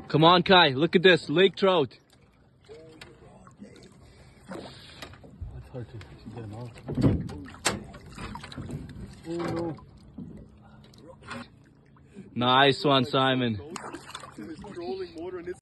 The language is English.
Come on, Kai, look at this, lake trout. That's hard to get him out. Oh no. Nice one, Simon.